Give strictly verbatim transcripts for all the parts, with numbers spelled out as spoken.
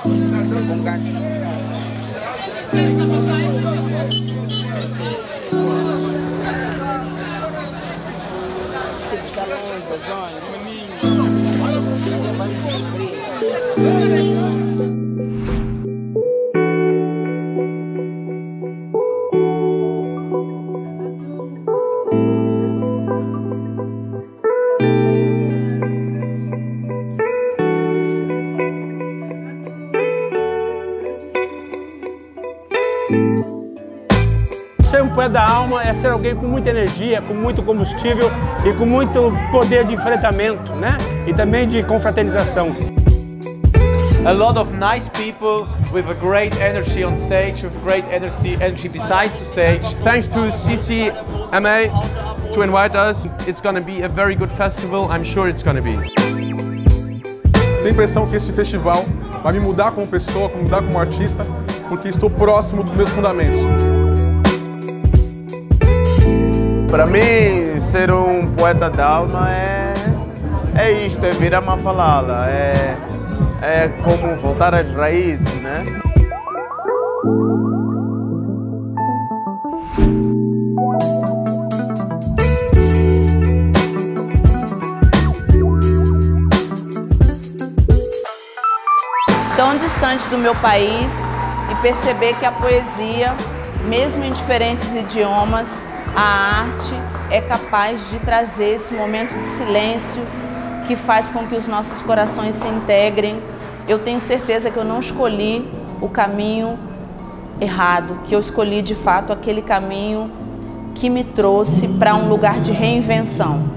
com gancho. Ser um poeta da alma é ser alguém com muita energia, com muito combustível e com muito poder de enfrentamento, né? E também de confraternização. A lot of nice people with a great energy on stage, with great energy, energy besides the stage. Thanks to C C M A to invite us. It's going to be a very good festival. I'm sure it's going to be. Tenho a impressão que este festival vai me mudar como pessoa, me mudar como artista, porque estou próximo dos meus fundamentos. Para mim, ser um poeta da alma é, é isto, é virar uma falala, é, é como voltar às raízes, né? Tão distante do meu país e perceber que a poesia, mesmo em diferentes idiomas, a arte é capaz de trazer esse momento de silêncio que faz com que os nossos corações se integrem. Eu tenho certeza que eu não escolhi o caminho errado, que eu escolhi de fato aquele caminho que me trouxe para um lugar de reinvenção.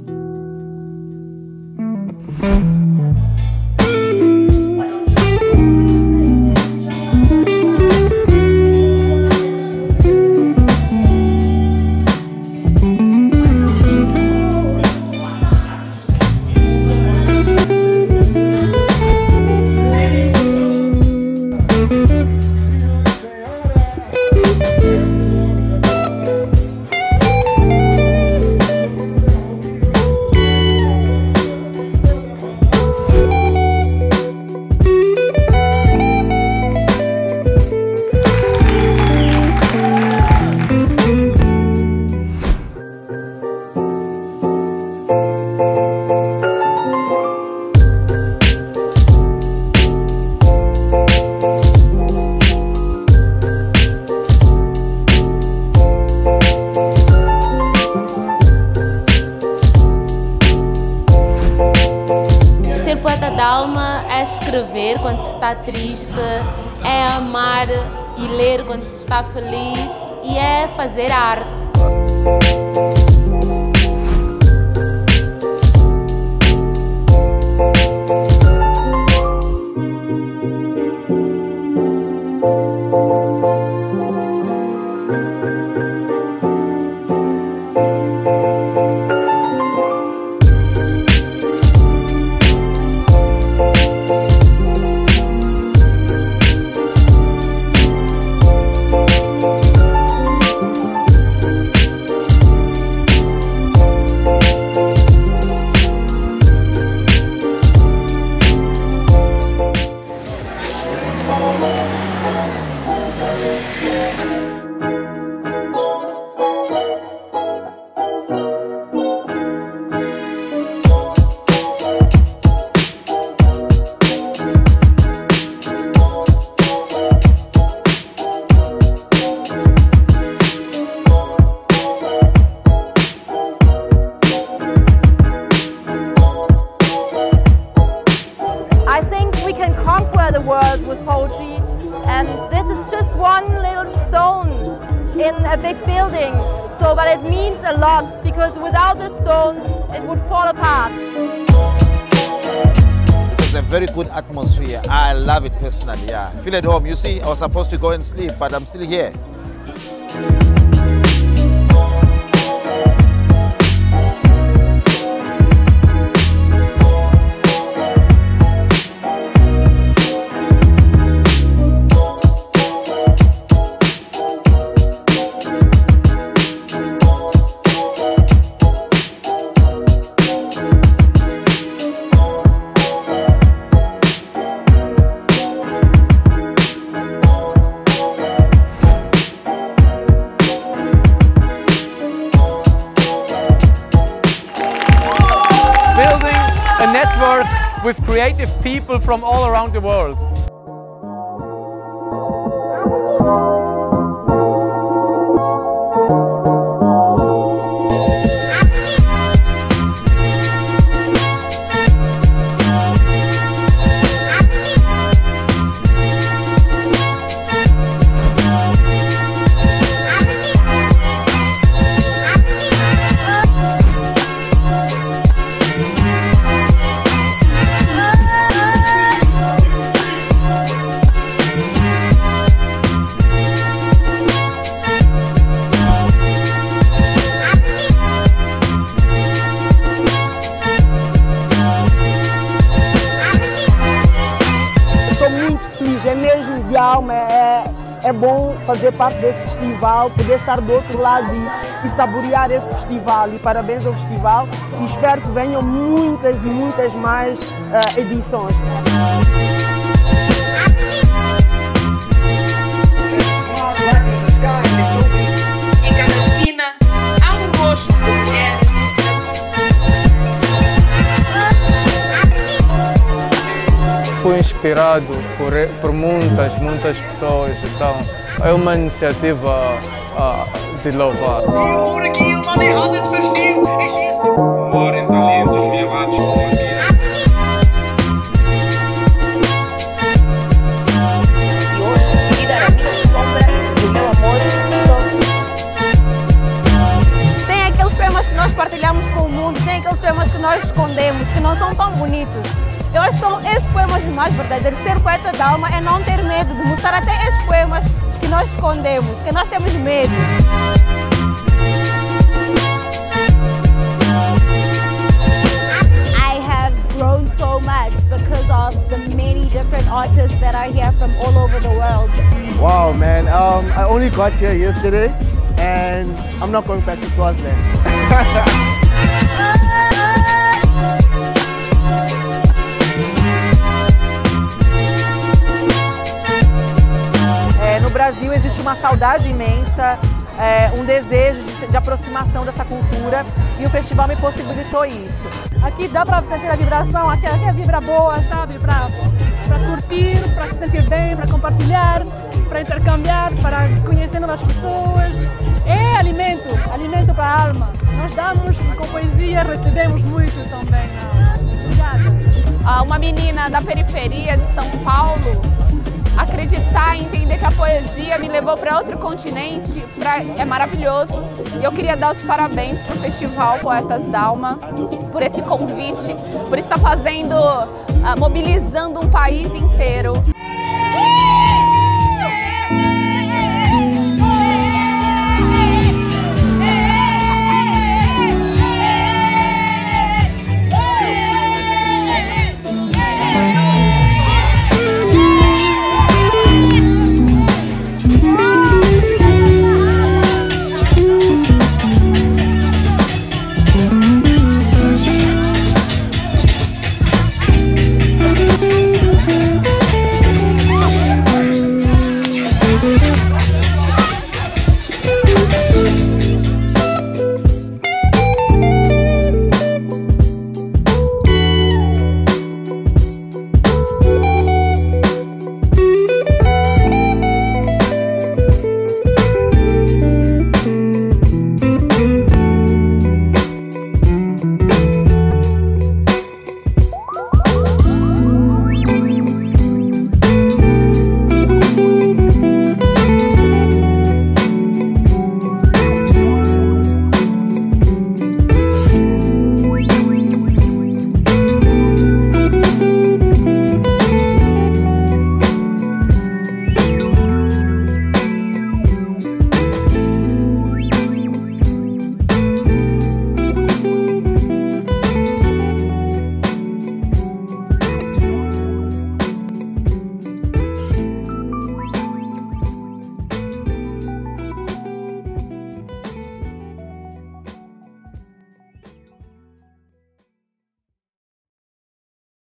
Ser poeta da alma é escrever quando se está triste, é amar e ler quando se está feliz e é fazer arte. The world with poetry, and this is just one little stone in a big building, so but it means a lot because without this stone it would fall apart. It's a very good atmosphere. I love it personally. Yeah, I feel at home. You see, I was supposed to go and sleep, but I'm still here. network with creative people from all around the world. É mesmo de alma, é, é bom fazer parte desse festival, poder estar do outro lado e, e saborear esse festival. E parabéns ao festival e espero que venham muitas e muitas mais uh, edições. Em cada esquina há um rosto de mulher. Fui inspirado por, por muitas, muitas pessoas, então é uma iniciativa uh, de louvar. Morem talentos violados por uma guerra. E hoje, vida da minha sombra e o meu amor só. Tem aqueles poemas que nós partilhamos com o mundo, tem aqueles poemas que nós escondemos, que não são tão bonitos. Eu acho que são esses poemas os mais verdadeiros. Ser poeta da alma é não ter medo de mostrar até esses poemas que nós escondemos, que nós temos medo. I have grown so much because of the many different artists that are here from all over the world. Wow, man. Um, I only got here yesterday and I'm not going back to Swaziland. No Brasil existe uma saudade imensa, é, um desejo de, de aproximação dessa cultura e o festival me possibilitou isso. Aqui dá para sentir a vibração, aqui, aqui é a vibra boa, sabe? Para curtir, para se sentir bem, para compartilhar, para intercambiar, para conhecer novas pessoas. É alimento, alimento para a alma. Nós damos com poesia, recebemos muito também. Obrigada. Uma menina da periferia de São Paulo, acreditar e entender que a poesia me levou para outro continente pra, é maravilhoso. E eu queria dar os parabéns para o Festival Poetas da Alma por esse convite, por estar fazendo, uh, mobilizando um país inteiro.